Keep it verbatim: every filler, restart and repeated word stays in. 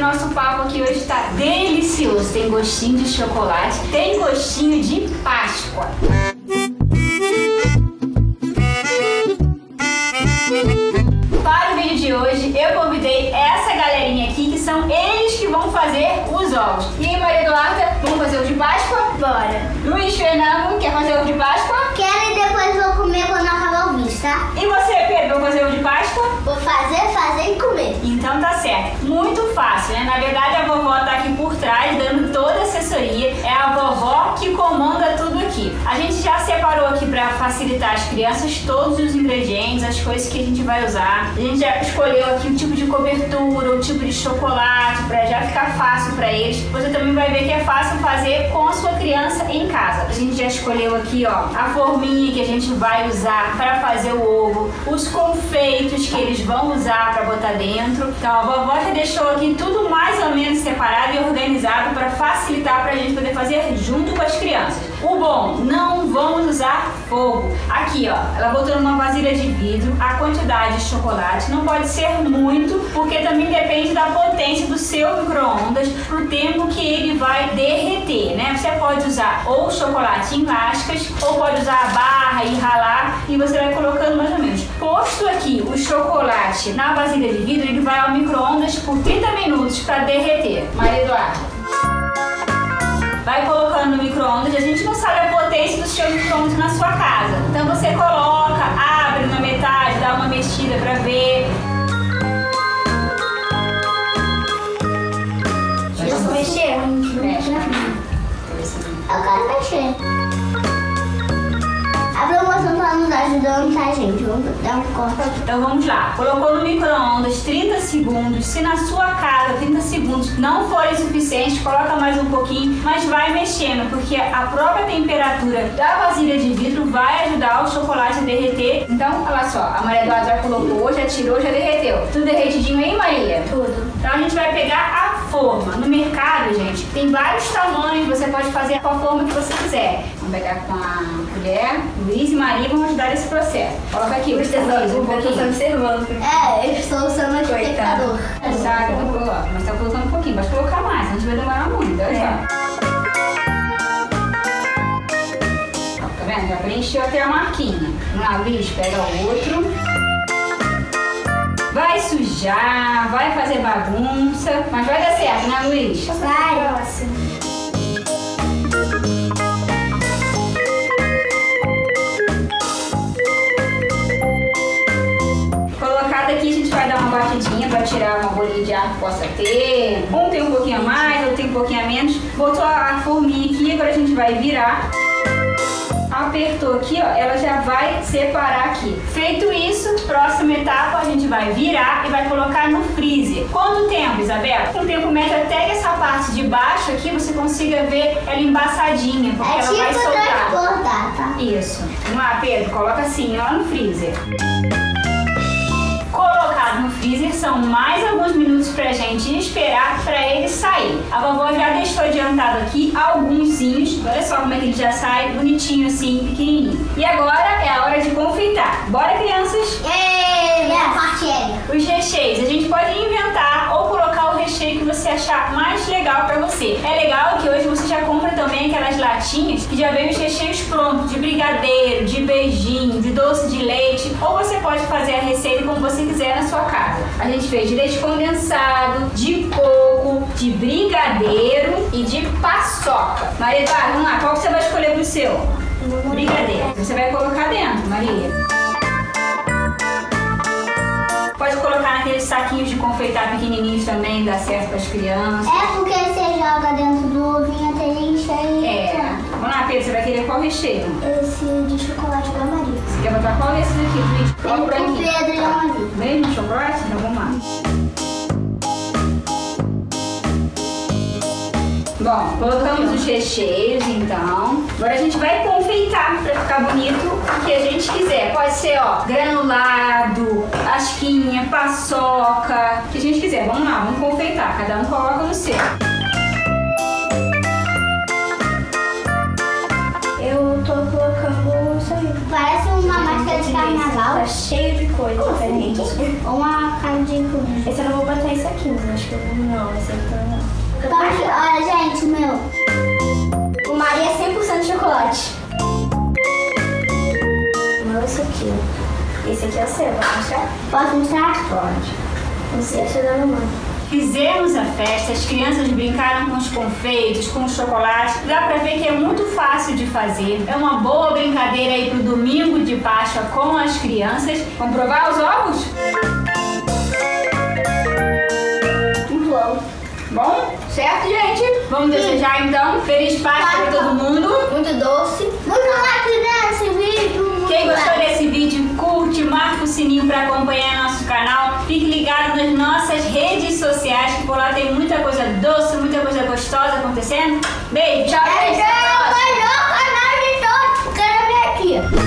nosso papo aqui hoje tá delicioso. Tem gostinho de chocolate, tem gostinho de Páscoa. Para o vídeo de hoje, eu convidei essa galerinha aqui, que são eles que vão fazer os ovos. E aí, Maria Eduarda, vamos fazer o de Páscoa? Bora! Luiz Fernando, quer fazer o de Páscoa? Quero e depois vou comer quando acabar o vídeo, tá? E você, Pedro, vai fazer o de Páscoa? Vou fazer, fazer e comer. Então tá certo. Muito fácil, né? Na verdade, a vovó tá aqui por trás, dando toda a assessoria. É a vovó que comanda tudo aqui. A gente já separou aqui pra facilitar as crianças todos os ingredientes, as coisas que a gente vai usar. A gente já escolheu aqui o tipo de cobertura, o tipo de chocolate, pra já ficar fácil pra eles. Você também vai ver que é fácil fazer com a sua criança em casa. A gente já escolheu aqui, ó, a forminha que a gente vai usar para fazer o ovo, os confeitos que eles vão usar para botar dentro. Então a vovó já deixou aqui tudo mais ou menos separado e organizado para facilitar para a gente poder fazer junto com as crianças. O bom, não vamos usar fogo. Aqui, ó, ela botou numa vasilha de vidro a quantidade de chocolate. Não pode ser muito, porque também depende da potência do seu micro-ondas pro tempo que ele vai derreter, né? Você pode usar ou chocolate em lascas, ou pode usar a barra e ralar, e você vai colocando mais ou menos. Posto aqui o chocolate na vasilha de vidro, ele vai ao micro-ondas por trinta minutos para derreter. Maria Eduarda, vai colocando no micro-ondas. A gente não sabe a potência do seu micro-ondas na sua casa. Então você coloca, abre na metade, dá uma mexida para ver. Eu vou mexer. Mexe. Eu quero mexer. A promoção tá nos ajudando, tá, gente? Vamos dar um corte aqui. Então vamos lá. Colocou no micro-ondas trinta segundos. Se na sua casa trinta segundos não forem suficientes, coloca mais um pouquinho, mas vai mexendo, porque a própria temperatura da vasilha de vidro vai ajudar o chocolate a derreter. Então, olha só, a Maria Eduarda já colocou, já tirou, já derreteu. Tudo derretidinho aí, Maria? Tudo. Então a gente vai pegar a forma. No mercado, gente, tem vários tamanhos, você pode fazer com a forma que você quiser. Vamos pegar com a colher. Luiz e Maria vão ajudar esse processo. Coloca aqui, Luiz, um pouquinho. observando. É, eu estou usando o espectador. Sabe, mas tá colocando um pouquinho, pode colocar mais, senão a gente vai demorar muito. Olha só. Tá vendo? Já preencheu até a marquinha. Vamos lá, Luiz, pega o outro. Vai sujar, vai fazer bagunça, mas vai dar certo, né, Luiz? Vai. Colocado aqui, a gente vai dar uma batidinha para tirar uma bolinha de ar que possa ter. Um tem um pouquinho a mais, outro tem um pouquinho a menos. Botou a forminha aqui, agora a gente vai virar. Apertou aqui, ó, ela já vai separar aqui. Feito isso, próxima etapa, a gente vai virar e vai colocar no freezer. Quanto tempo, Isabela? Um tempo médio até que essa parte de baixo aqui você consiga ver ela embaçadinha, porque É ela tipo vai soltar. transbordar, tá? Isso. Vamos lá, Pedro, coloca assim, ó, no freezer. Colocado no freezer, são mais alguns minutos pra gente esperar pra ele sair. A vovó já deixou adiantado aqui alguns. Olha só como é que ele já sai bonitinho assim, pequenininho. E agora é a hora de confeitar. Bora, crianças? Ei, minha parte é. Os recheios, a gente pode inventar ou colocar o recheio que você achar mais legal pra você. É legal que hoje você já compra também aquelas latinhas que já vem os recheios prontos, de brigadeiro, de beijinho, de doce de leite, ou você pode fazer a receita como você quiser na sua casa. A gente fez de leite condensado, de coco, de brigadeiro e de paçoca. Maria Eduarda, vamos lá, qual que você vai escolher pro seu? Brigadeiro. Você vai colocar dentro, Maria. Pode colocar naqueles saquinhos de confeitar pequenininhos também, dá certo para as crianças. É porque você joga dentro do ovinho até ele encher. É. Vamos lá, Pedro, você vai querer qual recheio? Esse de chocolate da Maria. Você quer botar qual esse daqui, Luiz? Qual pra O mim? Pedro e a Maria. Mesmo chocolate? Então vamos lá. Bom, colocamos os recheios, então. Agora a gente vai confeitar pra ficar bonito o que a gente quiser. Pode ser, ó, granulado, asquinha, paçoca, o que a gente quiser. Vamos lá, vamos confeitar. Cada um coloca no seu. Eu tô colocando isso aí. Parece uma máscara de carnaval. Tá cheio de coisa diferente. Ou uma cara de cruz. Esse eu não vou botar isso aqui, mas acho que eu vou. Não, esse aqui eu não. Pode, olha, gente, o meu. O Maria é cem por cento chocolate. O meu é esse aqui. Esse aqui é o seu, pode mostrar? Posso mostrar? Pode. Não sei, acho que eu não mando. Fizemos a festa, as crianças brincaram com os confeitos, com o chocolate. Dá pra ver que é muito fácil de fazer. É uma boa brincadeira aí pro domingo de Páscoa com as crianças. Vamos provar os ovos? Bom. Bom? Certo, gente? Vamos desejar então Feliz Páscoa pra todo mundo. Muito doce. Muito like nesse vídeo. Quem gostou desse vídeo, curte, marca o sininho para acompanhar nosso canal. Fique ligado nas nossas redes sociais, que por lá tem muita coisa doce, muita coisa gostosa acontecendo. Beijo, tchau, É gente. o melhor canal de todos. Quero ver aqui.